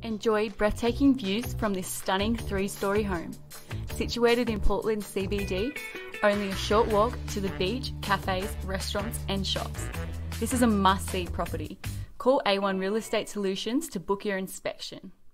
Enjoy breathtaking views from this stunning 3-storey home. Situated in Portland CBD, only a short walk to the beach, cafes, restaurants and shops. This is a must-see property. Call A1 Real Estate Solutions to book your inspection.